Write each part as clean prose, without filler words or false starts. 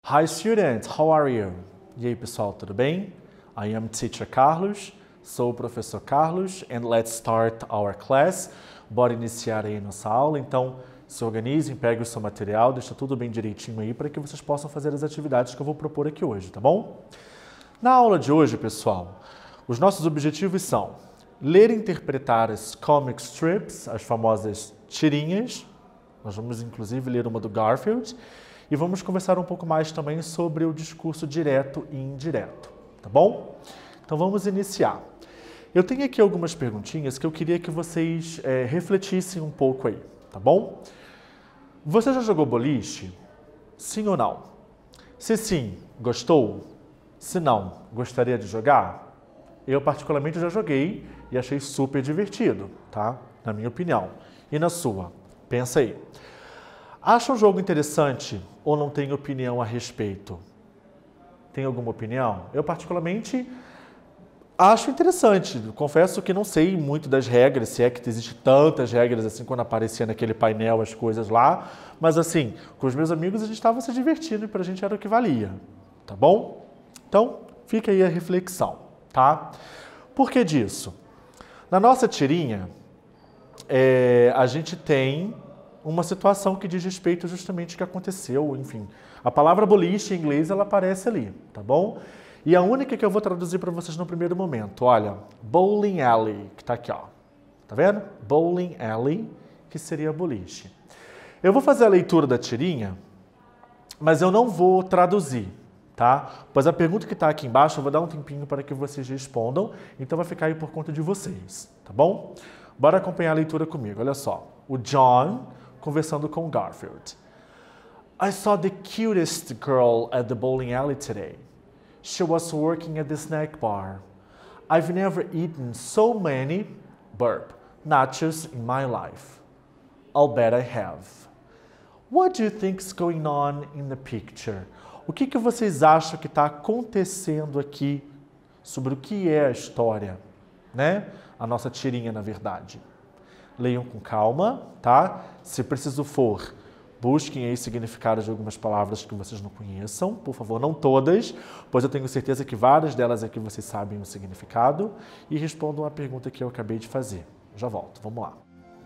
Hi students, how are you? E aí pessoal, tudo bem? I am Teacher Carlos, sou o professor Carlos, and let's start our class. Bora iniciar aí nossa aula, então se organizem, peguem o seu material, deixa tudo bem direitinho aí para que vocês possam fazer as atividades que eu vou propor aqui hoje, tá bom? Na aula de hoje, pessoal, os nossos objetivos são ler e interpretar as comic strips, as famosas tirinhas. Nós vamos inclusive ler uma do Garfield e vamos conversar um pouco mais também sobre o discurso direto e indireto, tá bom? Então vamos iniciar. Eu tenho aqui algumas perguntinhas que eu queria que vocês refletissem um pouco aí, tá bom? Você já jogou boliche? Sim ou não? Se sim, gostou? Se não, gostaria de jogar? Eu particularmente já joguei e achei super divertido, tá? Na minha opinião. E na sua? Pensa aí. Acha um jogo interessante ou não tem opinião a respeito? Tem alguma opinião? Eu particularmente acho interessante. Confesso que não sei muito das regras, se é que existe tantas regras assim quando aparecia naquele painel as coisas lá. Mas assim, com os meus amigos a gente estava se divertindo e pra gente era o que valia. Tá bom? Então, fica aí a reflexão, tá? Por que disso? Na nossa tirinha, a gente tem uma situação que diz respeito justamente ao que aconteceu, enfim. A palavra boliche em inglês, ela aparece ali, tá bom? E a única que eu vou traduzir para vocês no primeiro momento, olha, bowling alley, que tá aqui, ó. Tá vendo? Bowling alley, que seria boliche. Eu vou fazer a leitura da tirinha, mas eu não vou traduzir, tá? Pois a pergunta que está aqui embaixo, eu vou dar um tempinho para que vocês respondam, então vai ficar aí por conta de vocês, tá bom? Bora acompanhar a leitura comigo, olha só. O John conversando com o Garfield. I saw the cutest girl at the bowling alley today. She was working at the snack bar. I've never eaten so many nachos in my life. I'll bet I have. What do you think is going on in the picture? O que vocês acham que está acontecendo aqui sobre o que é a história, né? A nossa tirinha, na verdade. Leiam com calma, tá? Se preciso for, busquem aí significados de algumas palavras que vocês não conheçam. Por favor, não todas, pois eu tenho certeza que várias delas aqui vocês sabem o significado. E respondam a pergunta que eu acabei de fazer. Já volto, vamos lá.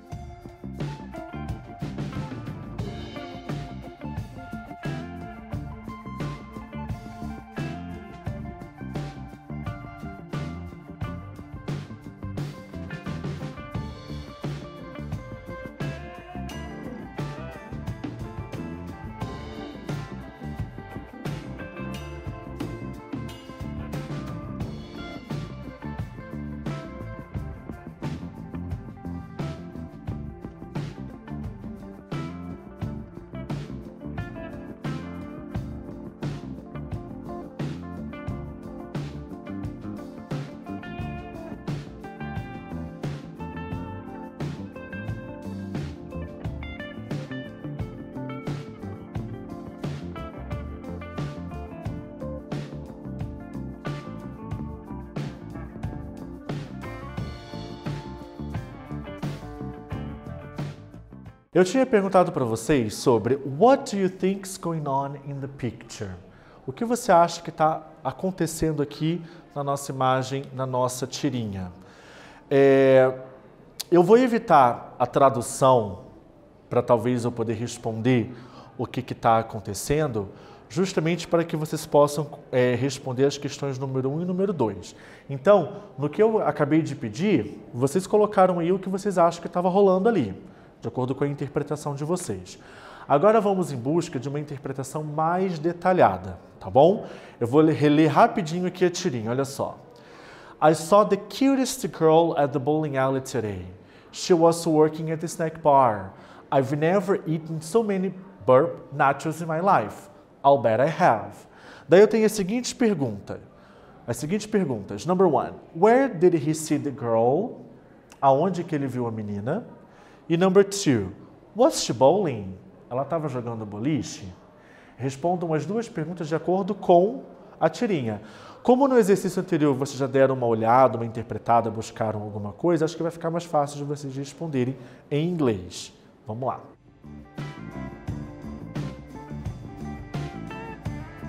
Eu tinha perguntado para vocês sobre What do you think is going on in the picture? O que você acha que está acontecendo aqui na nossa imagem, na nossa tirinha? Eu vou evitar a tradução para talvez eu poder responder o que está acontecendo, justamente para que vocês possam responder as questões número 1 e número 2. Então, no que eu acabei de pedir, vocês colocaram aí o que vocês acham que estava rolando ali, de acordo com a interpretação de vocês. Agora vamos em busca de uma interpretação mais detalhada, tá bom? Eu vou reler rapidinho aqui a tirinha, olha só. I saw the cutest girl at the bowling alley today. She was working at the snack bar. I've never eaten so many nachos in my life. I'll bet I have. Daí eu tenho as seguintes perguntas. Number 1. Where did he see the girl? Aonde que ele viu a menina? E number 2, was she bowling? Ela estava jogando boliche? Respondam as duas perguntas de acordo com a tirinha. Como no exercício anterior vocês já deram uma olhada, uma interpretada, buscaram alguma coisa, acho que vai ficar mais fácil de vocês responderem em inglês. Vamos lá.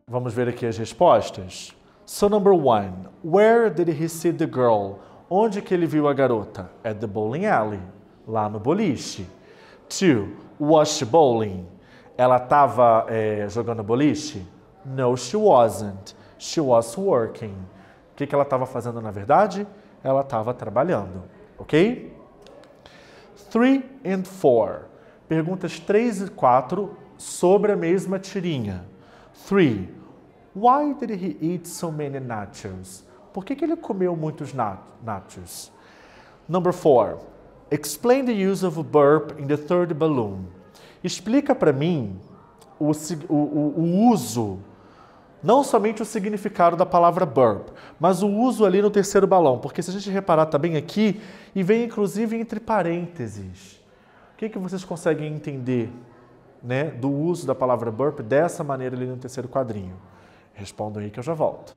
Vamos ver aqui as respostas. So number 1, where did he see the girl? Onde que ele viu a garota? At the bowling alley, lá no boliche. 2, was she bowling? Ela estava jogando boliche? No, she wasn't. She was working. O que ela estava fazendo na verdade? Ela estava trabalhando, ok? 3 and 4. Perguntas 3 e 4 sobre a mesma tirinha. 3. Why did he eat so many nachos? Por que ele comeu muitos nachos? Number 4. Explain the use of a burp in the third balloon. Explica para mim o uso, não somente o significado da palavra burp, mas o uso ali no terceiro balão. Porque se a gente reparar também aqui, e vem inclusive entre parênteses. O que vocês conseguem entender, né, do uso da palavra burp dessa maneira ali no terceiro quadrinho? Respondam aí que eu já volto.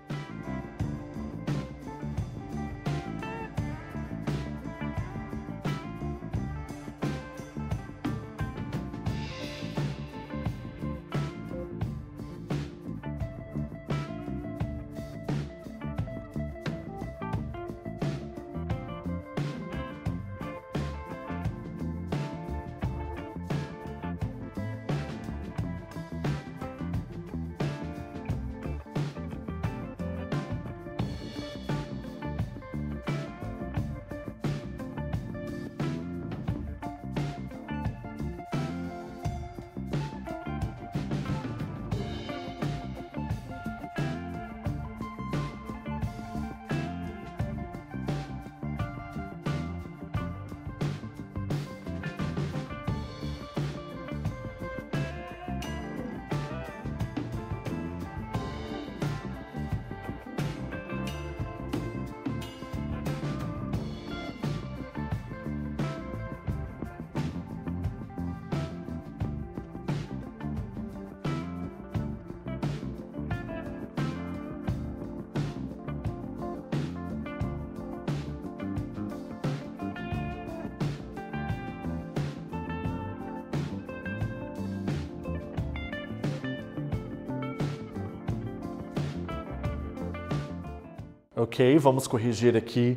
Ok, vamos corrigir aqui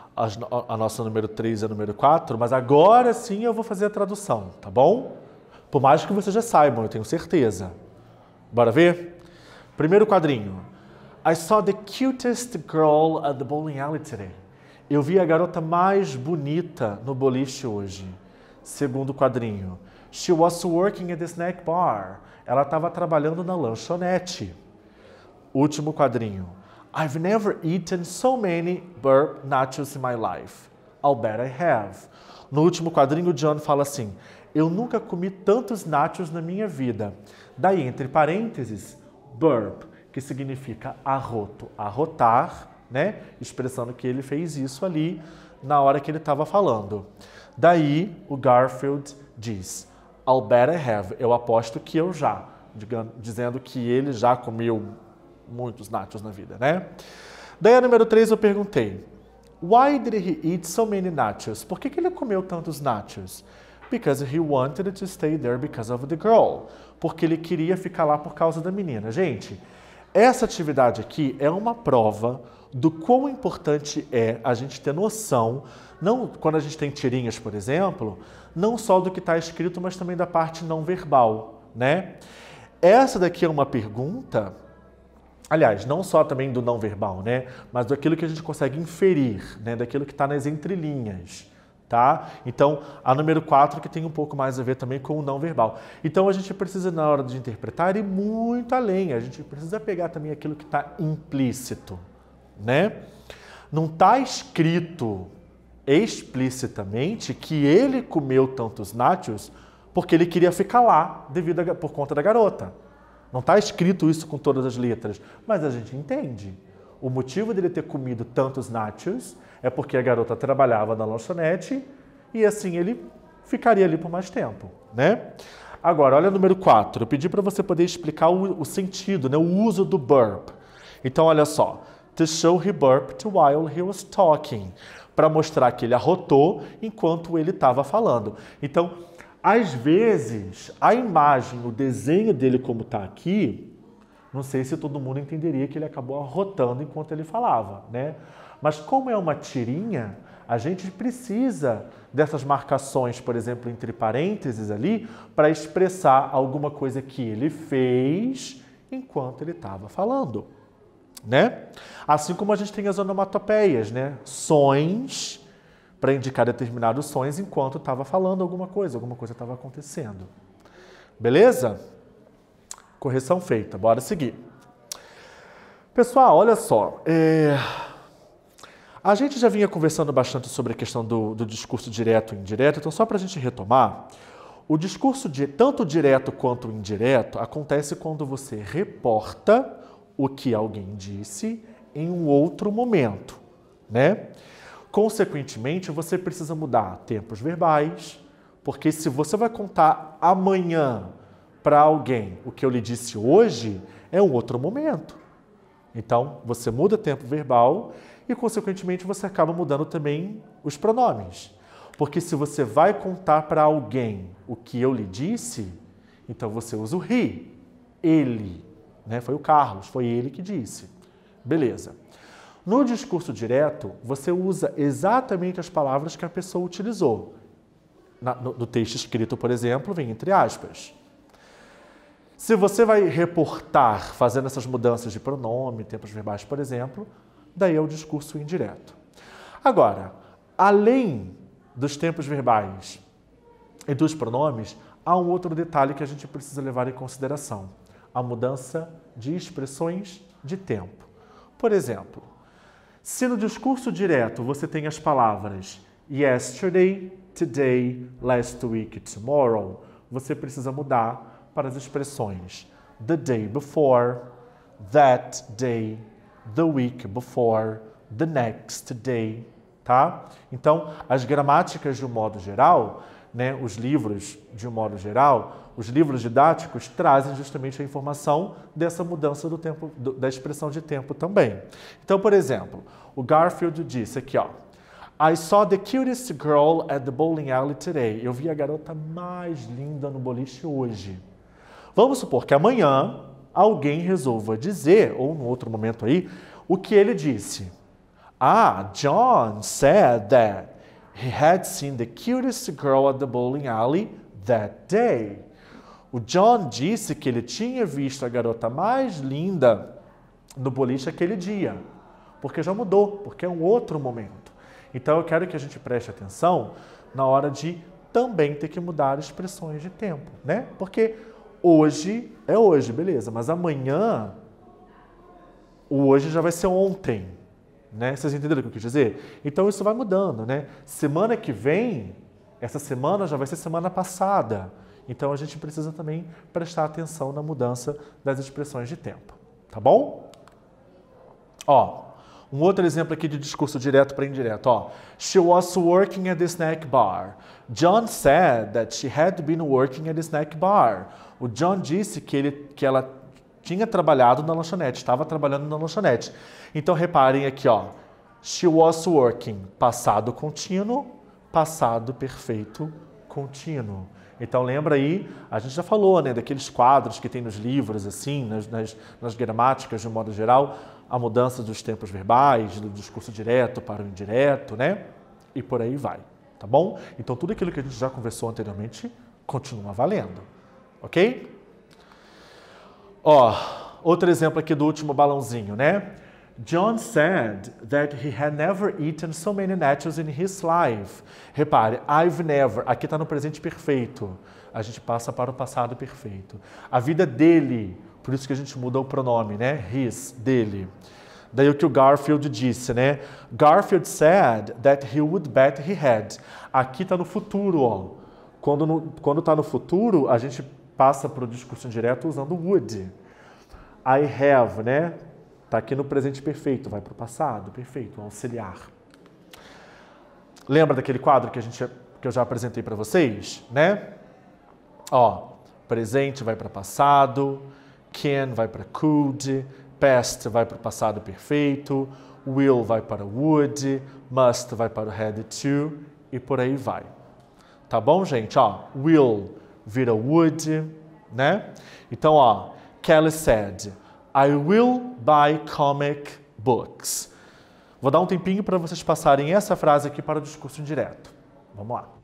a nossa número 3 e a número 4, mas agora sim eu vou fazer a tradução, tá bom? Por mais que vocês já saibam, eu tenho certeza. Bora ver? Primeiro quadrinho. I saw the cutest girl at the bowling alley today. Eu vi a garota mais bonita no boliche hoje. Segundo quadrinho. She was working at the snack bar. Ela estava trabalhando na lanchonete. Último quadrinho. I've never eaten so many burp nachos in my life. I'll bet I have. No último quadrinho, o John fala assim, eu nunca comi tantos nachos na minha vida. Daí, entre parênteses, burp, que significa arroto, arrotar, né? Expressando que ele fez isso ali na hora que ele estava falando. Daí, o Garfield diz, I'll bet I have. Eu aposto que eu já, dizendo que ele já comeu muitos nachos na vida, né? Daí a número 3 eu perguntei, why did he eat so many nachos? Por que ele comeu tantos nachos? Because he wanted to stay there because of the girl. Porque ele queria ficar lá por causa da menina. Gente, essa atividade aqui é uma prova do quão importante é a gente ter noção, não, quando a gente tem tirinhas, por exemplo, não só do que está escrito, mas também da parte não verbal, né? Essa daqui é uma pergunta, aliás, não só também do não verbal, né? Mas daquilo que a gente consegue inferir, né? Daquilo que está nas entrelinhas, tá? Então, a número 4 que tem um pouco mais a ver também com o não verbal. Então, a gente precisa, na hora de interpretar, ir muito além. A gente precisa pegar também aquilo que está implícito, né? Não está escrito explicitamente que ele comeu tantos nachos porque ele queria ficar lá por conta da garota. Não está escrito isso com todas as letras, mas a gente entende. O motivo dele ter comido tantos nachos é porque a garota trabalhava na lanchonete e assim ele ficaria ali por mais tempo, né? Agora, olha o número 4. Eu pedi para você poder explicar o sentido, né? O uso do burp. Então, olha só. To show he burped while he was talking. Para mostrar que ele arrotou enquanto ele estava falando. Então, às vezes, a imagem, o desenho dele como está aqui, Não sei se todo mundo entenderia que ele acabou arrotando enquanto ele falava, né? Mas como é uma tirinha, a gente precisa dessas marcações, por exemplo, entre parênteses ali, para expressar alguma coisa que ele fez enquanto ele estava falando, né? Assim como a gente tem as onomatopeias, né? Sons, para indicar determinados sons enquanto estava falando alguma coisa estava acontecendo. Beleza? Correção feita, bora seguir. Pessoal, olha só, a gente já vinha conversando bastante sobre a questão do discurso direto e indireto, então só para a gente retomar, o discurso tanto direto quanto indireto acontece quando você reporta o que alguém disse em um outro momento, né? Consequentemente, você precisa mudar tempos verbais, porque se você vai contar amanhã para alguém o que eu lhe disse hoje, é um outro momento. Então, você muda tempo verbal e, consequentemente, você acaba mudando também os pronomes. Porque se você vai contar para alguém o que eu lhe disse, então você usa o he, ele, né? Foi o Carlos, foi ele que disse. Beleza. No discurso direto, você usa exatamente as palavras que a pessoa utilizou. No texto escrito, por exemplo, vem entre aspas. Se você vai reportar fazendo essas mudanças de pronome, tempos verbais, por exemplo, daí é o discurso indireto. Agora, além dos tempos verbais e dos pronomes, há um outro detalhe que a gente precisa levar em consideração: a mudança de expressões de tempo. Por exemplo, se no discurso direto você tem as palavras yesterday, today, last week, tomorrow, você precisa mudar para as expressões the day before, that day, the week before, the next day, tá? Então, as gramáticas de um modo geral, né, os livros de um modo geral, os livros didáticos trazem justamente a informação dessa mudança do tempo, da expressão de tempo também. Então, por exemplo, o Garfield disse aqui, ó, I saw the cutest girl at the bowling alley today. Eu vi a garota mais linda no boliche hoje. Vamos supor que amanhã alguém resolva dizer, ou num outro momento aí, o que ele disse. Ah, John said that he had seen the cutest girl at the bowling alley that day. O John disse que ele tinha visto a garota mais linda no boliche aquele dia. Porque já mudou, porque é um outro momento. Então eu quero que a gente preste atenção na hora de também ter que mudar expressões de tempo, né? Porque hoje é hoje, beleza, mas amanhã, o hoje já vai ser ontem, né? Vocês entenderam o que eu quis dizer? Então isso vai mudando, né? Semana que vem, essa semana já vai ser semana passada. Então a gente precisa também prestar atenção na mudança das expressões de tempo, tá bom? Ó, um outro exemplo aqui de discurso direto para indireto, ó. She was working at the snack bar. John said that she had been working at the snack bar. O John disse que ela tinha trabalhado na lanchonete, estava trabalhando na lanchonete. Então reparem aqui, ó. She was working, passado contínuo, passado perfeito contínuo. Então lembra aí, a gente já falou, né, daqueles quadros que tem nos livros, assim, nas gramáticas de um modo geral, a mudança dos tempos verbais, do discurso direto para o indireto, né? E por aí vai, tá bom? Então tudo aquilo que a gente já conversou anteriormente continua valendo, ok? Ó, outro exemplo aqui do último balãozinho, né? John said that he had never eaten so many nachos in his life. Repare, I've never, aqui está no presente perfeito. A gente passa para o passado perfeito. A vida dele, por isso que a gente muda o pronome, né? His, dele. Daí o que o Garfield disse, né? Garfield said that he would bet he had. Aqui está no futuro, ó. Quando está no futuro, a gente passa para o discurso direto usando would. I have, né? Está aqui no presente perfeito, vai para o passado perfeito, auxiliar. Lembra daquele quadro que eu já apresentei para vocês, né? Ó, presente vai para passado, can vai para could, past vai para o passado perfeito, will vai para would, must vai para o had to e por aí vai. Tá bom, gente? Ó, will vira would, né? Então, ó, Kelly said, I will buy comic books. Vou dar um tempinho para vocês passarem essa frase aqui para o discurso indireto. Vamos lá.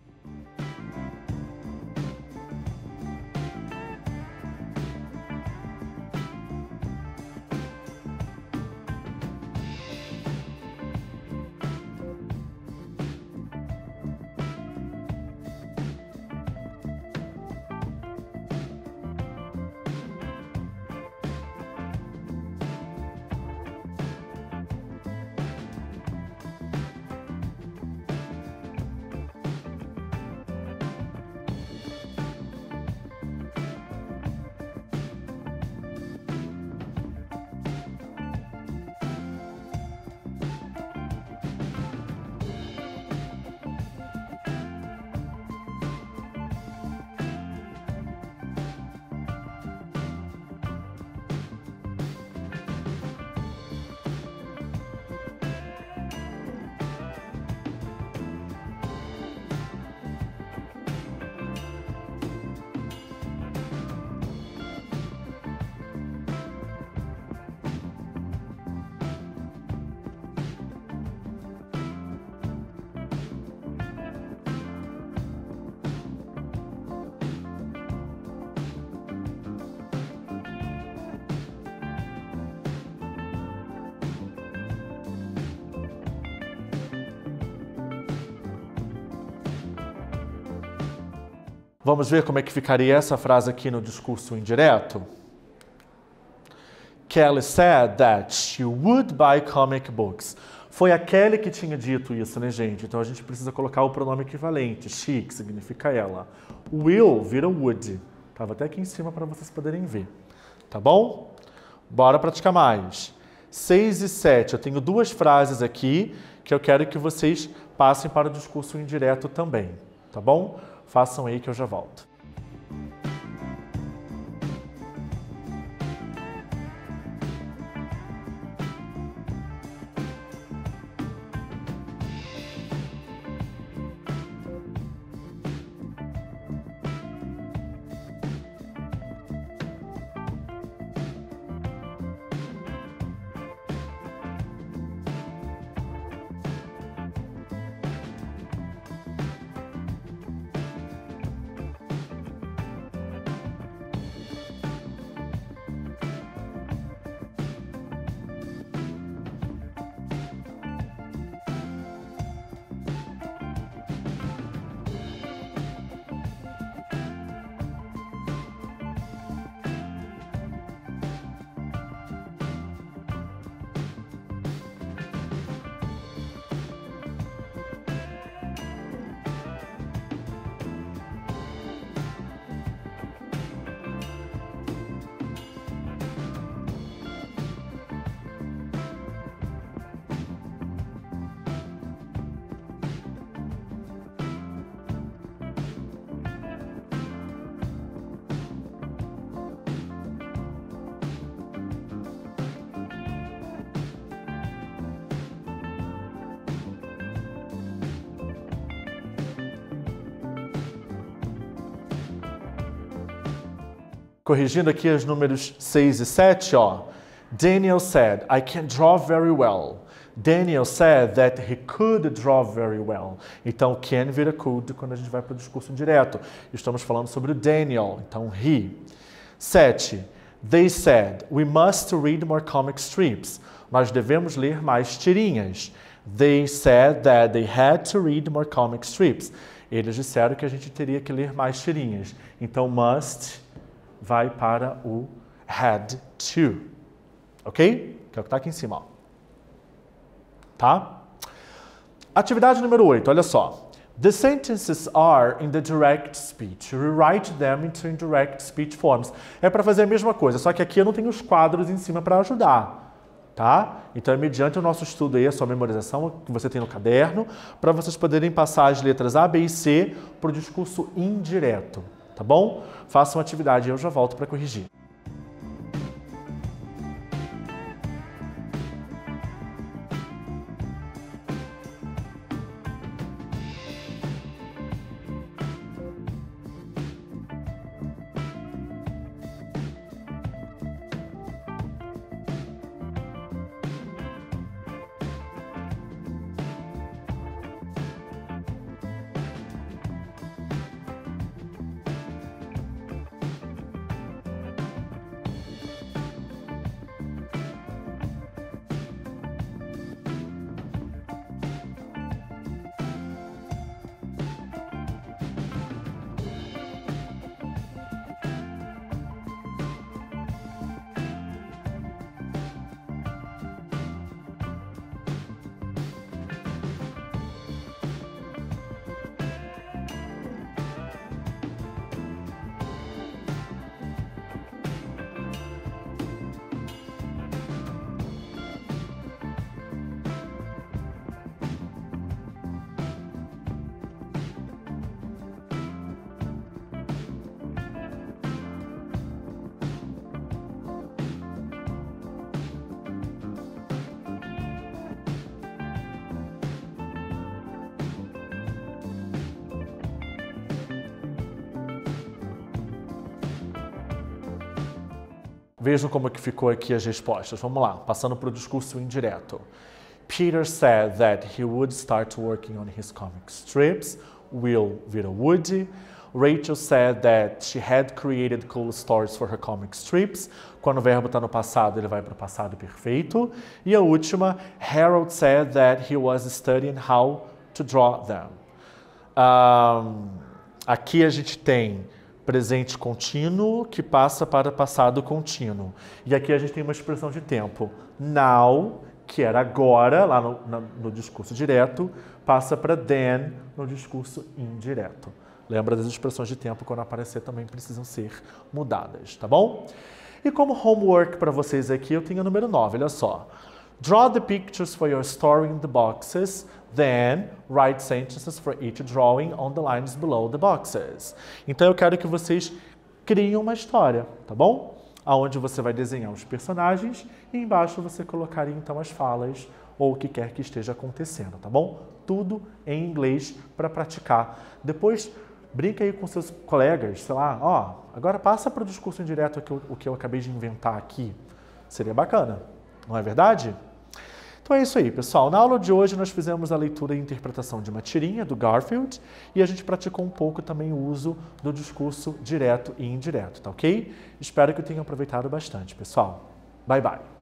Vamos ver como é que ficaria essa frase aqui no discurso indireto? Kelly said that she would buy comic books. Foi a Kelly que tinha dito isso, né, gente? Então a gente precisa colocar o pronome equivalente, she, que significa ela. Will vira would. Estava até aqui em cima para vocês poderem ver. Tá bom? Bora praticar mais. 6 e 7. Eu tenho duas frases aqui que eu quero que vocês passem para o discurso indireto também. Tá bom? Façam aí que eu já volto. Corrigindo aqui os números 6 e 7, ó. Daniel said, I can draw very well. Daniel said that he could draw very well. Então, can vira could quando a gente vai para o discurso direto. Estamos falando sobre o Daniel, então he. 7. They said, we must read more comic strips. Nós devemos ler mais tirinhas. They said that they had to read more comic strips. Eles disseram que a gente teria que ler mais tirinhas. Então, must vai para o had to. Ok? Que é o que está aqui em cima, ó. Tá? Atividade número 8, olha só. The sentences are in the direct speech. Rewrite them into indirect speech forms. É para fazer a mesma coisa, só que aqui eu não tenho os quadros em cima para ajudar. Tá? Então é mediante o nosso estudo aí, a sua memorização que você tem no caderno, para vocês poderem passar as letras A, B e C para o discurso indireto. Tá bom? Façam a atividade e eu já volto para corrigir. Vejam como que ficou aqui as respostas. Vamos lá, passando para o discurso indireto. Peter said that he would start working on his comic strips. Will vira Woody. Rachel said that she had created cool stories for her comic strips. Quando o verbo está no passado, ele vai para o passado perfeito. E a última, Harold said that he was studying how to draw them. Aqui a gente tem presente contínuo que passa para passado contínuo. E aqui a gente tem uma expressão de tempo. Now, que era agora, lá no discurso direto, passa para then no discurso indireto. Lembra das expressões de tempo, quando aparecer também precisam ser mudadas, tá bom? E como homework para vocês aqui, eu tenho o número 9, olha só. Draw the pictures for your story in the boxes, then write sentences for each drawing on the lines below the boxes. Então eu quero que vocês criem uma história, tá bom? Onde você vai desenhar os personagens e embaixo você colocaria então as falas ou o que quer que esteja acontecendo, tá bom? Tudo em inglês para praticar. Depois brinca aí com seus colegas, sei lá, ó, agora passa para o discurso indireto o que eu acabei de inventar aqui. Seria bacana, não é verdade? Então é isso aí, pessoal. Na aula de hoje nós fizemos a leitura e interpretação de uma tirinha do Garfield e a gente praticou um pouco também o uso do discurso direto e indireto, tá ok? Espero que tenham aproveitado bastante, pessoal. Bye, bye.